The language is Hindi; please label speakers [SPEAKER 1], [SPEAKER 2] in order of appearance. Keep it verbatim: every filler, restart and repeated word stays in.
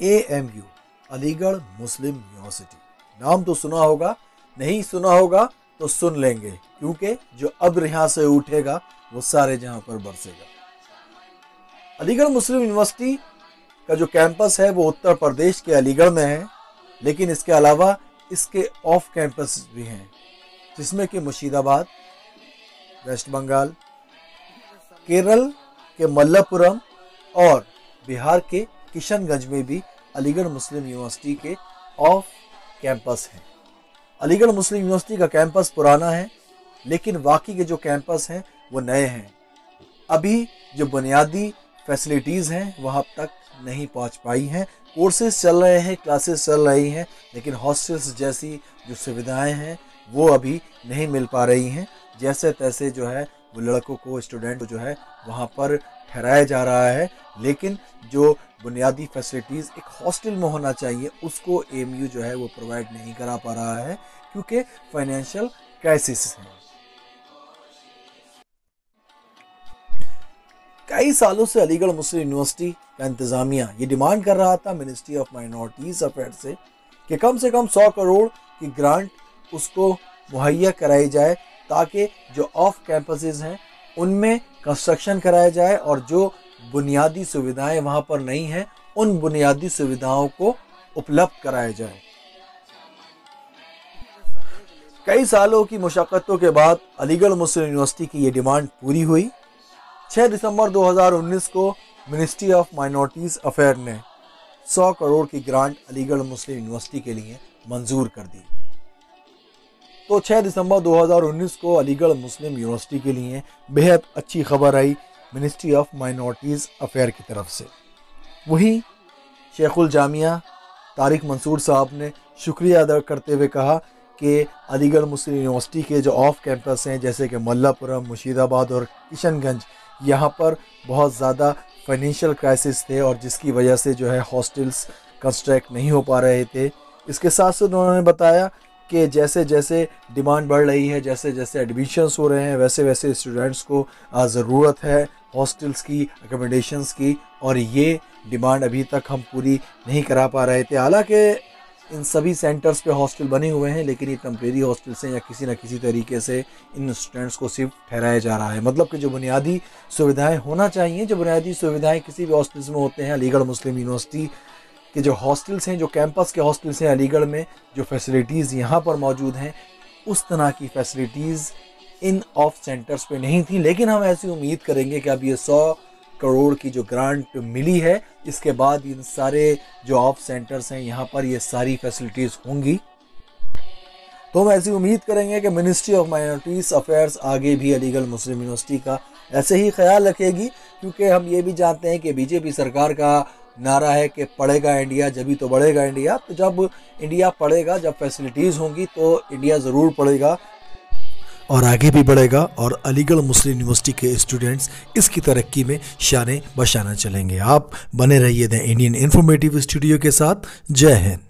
[SPEAKER 1] ए M U, Aligarh Muslim University. नाम तो सुना होगा, नहीं सुना होगा तो सुन लेंगे, क्योंकि जो अब यहाँ से उठेगा वो सारे जहां पर बरसेगा। अलीगढ़ मुस्लिम यूनिवर्सिटी का जो कैंपस है वो उत्तर प्रदेश के अलीगढ़ में है, लेकिन इसके अलावा इसके ऑफ कैंपस भी हैं, जिसमें कि मुर्शिदाबाद, वेस्ट बंगाल, केरल के मल्लपुरम और बिहार के किशनगंज में भी अलीगढ़ मुस्लिम यूनिवर्सिटी के ऑफ कैंपस हैं। अलीगढ़ मुस्लिम यूनिवर्सिटी का कैंपस पुराना है, लेकिन बाकी के जो कैंपस हैं वो नए हैं। अभी जो बुनियादी फैसिलिटीज़ हैं वहाँ तक नहीं पहुँच पाई हैं। कोर्सेज चल रहे हैं, क्लासेस चल रही हैं, लेकिन हॉस्टल्स जैसी जो सुविधाएं हैं वो अभी नहीं मिल पा रही हैं। जैसे तैसे जो है वो लड़कों को, स्टूडेंट को जो है वहाँ पर ठहराया जा रहा है, लेकिन जो बुनियादी फैसिलिटीज़ एक हॉस्टल में होना चाहिए उसको एएमयू जो है वो प्रोवाइड नहीं करा पा रहा है, क्योंकि फाइनेंशियल क्राइसिस है। कई सालों से अलीगढ़ मुस्लिम यूनिवर्सिटी का इंतज़ामिया ये डिमांड कर रहा था मिनिस्ट्री ऑफ माइनॉरिटीज़ अफेयर से कि कम से कम सौ करोड़ की ग्रांट उसको मुहैया कराई जाए, ताकि जो ऑफ कैंपसेस हैं उनमें कंस्ट्रक्शन कराया जाए और जो बुनियादी सुविधाएं वहां पर नहीं हैं उन बुनियादी सुविधाओं को उपलब्ध कराया जाए। कई सालों की मुशक्क़तों के बाद अलीगढ़ मुस्लिम यूनिवर्सिटी की ये डिमांड पूरी हुई। छह दिसंबर दो हज़ार उन्नीस को मिनिस्ट्री ऑफ माइनॉरिटीज़ अफेयर ने सौ करोड़ की ग्रांट अलीगढ़ मुस्लिम यूनिवर्सिटी के लिए मंजूर कर दी। तो छह दिसंबर दो हज़ार उन्नीस को अलीगढ़ मुस्लिम यूनिवर्सिटी के लिए बेहद अच्छी खबर आई मिनिस्ट्री ऑफ माइनॉरिटीज़ अफेयर की तरफ से। वहीं शेखुल जामिया तारिक मंसूर साहब ने शुक्रिया अदा करते हुए कहा कि अलीगढ़ मुस्लिम यूनिवर्सिटी के जो ऑफ कैंपस हैं जैसे कि मल्लापुरम, मुर्शिदाबाद और किशनगंज, यहाँ पर बहुत ज़्यादा फाइनेंशियल क्राइसिस थे और जिसकी वजह से जो है हॉस्टल्स कंस्ट्रक्ट नहीं हो पा रहे थे। इसके साथ साथ उन्होंने बताया कि जैसे जैसे डिमांड बढ़ रही है, जैसे जैसे एडमिशन्स हो रहे हैं, वैसे वैसे स्टूडेंट्स को ज़रूरत है हॉस्टल्स की, अकोमोडेशंस की, और ये डिमांड अभी तक हम पूरी नहीं करा पा रहे थे। हालांकि इन सभी सेंटर्स पे हॉस्टल बने हुए हैं, लेकिन ये टेम्परेरी हॉस्टल्स हैं या किसी न किसी तरीके से इन स्टूडेंट्स को सिर्फ ठहराया जा रहा है। मतलब कि जो बुनियादी सुविधाएं होना चाहिए, जो बुनियादी सुविधाएं किसी भी हॉस्टल्स में होते हैं, अलीगढ़ मुस्लिम यूनिवर्सिटी के जो हॉस्टल्स हैं, जो कैंपस के हॉस्टल्स हैं अलीगढ़ में, जो फैसिलिटीज़ यहाँ पर मौजूद हैं, उस तरह की फैसिलिटीज़ इन ऑफ सेंटर्स पे नहीं थी। लेकिन हम ऐसी उम्मीद करेंगे कि अब ये सौ करोड़ की जो ग्रांट मिली है, इसके बाद इन सारे जो ऑफ सेंटर्स हैं यहाँ पर ये सारी फैसिलिटीज़ होंगी। तो हम ऐसी उम्मीद करेंगे कि मिनिस्ट्री ऑफ माइनॉरिटीज़ अफेयर्स आगे भी अलीगढ़ मुस्लिम यूनिवर्सिटी का ऐसे ही ख्याल रखेगी, क्योंकि हम ये भी जानते हैं कि बीजेपी सरकार का नारा है कि पढ़ेगा इंडिया जब ही तो बढ़ेगा इंडिया। तो जब इंडिया पढ़ेगा, जब फैसिलिटीज़ होंगी तो इंडिया ज़रूर पढ़ेगा और आगे भी बढ़ेगा, और अलीगढ़ मुस्लिम यूनिवर्सिटी के स्टूडेंट्स इसकी तरक्की में शाने बशाना चलेंगे। आप बने रहिए द इंडियन इन्फॉर्मेटिव स्टूडियो के साथ। जय हिंद।